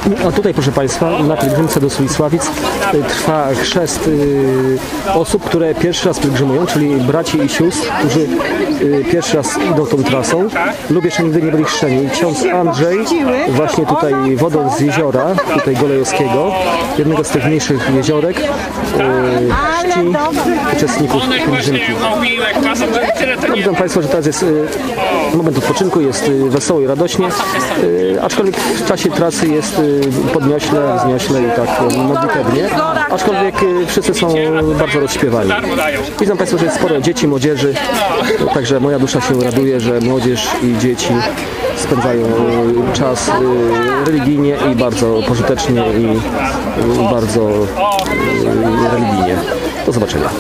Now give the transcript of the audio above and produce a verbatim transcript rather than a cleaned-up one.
A tutaj, proszę Państwa, na pielgrzymce do Sulisławic trwa chrzest osób, które pierwszy raz pielgrzymują, czyli braci i sióstr, którzy pierwszy raz idą tą trasą lub jeszcze nigdy nie byli chrzczeni. Ksiądz Andrzej właśnie tutaj wodą z jeziora, tutaj Golejowskiego, jednego z tych mniejszych jeziorek, chrzci uczestników pielgrzymki. Widzą Państwo, że teraz jest moment odpoczynku, jest wesoło i radośnie, aczkolwiek w czasie trasy jest podniośle, wzniośle i tak modlitewnie, aczkolwiek wszyscy są bardzo rozśpiewani. Widzą Państwo, że jest sporo dzieci, młodzieży, także moja dusza się raduje, że młodzież i dzieci spędzają czas religijnie i bardzo pożytecznie i bardzo religijnie. Do zobaczenia.